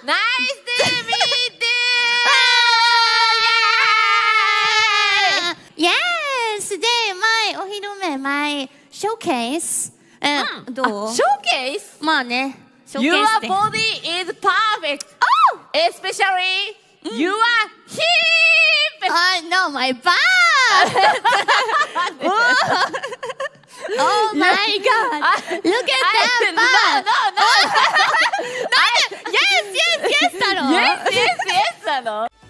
Nice to meet you! Yes! Today, my お昼目、my showcase. どう Showcase? まあね。 Your showcase で body is perfect! Especially, your hip! No, my butt! Oh my god! Look at that butt! No! Yes, だろ Yes, なの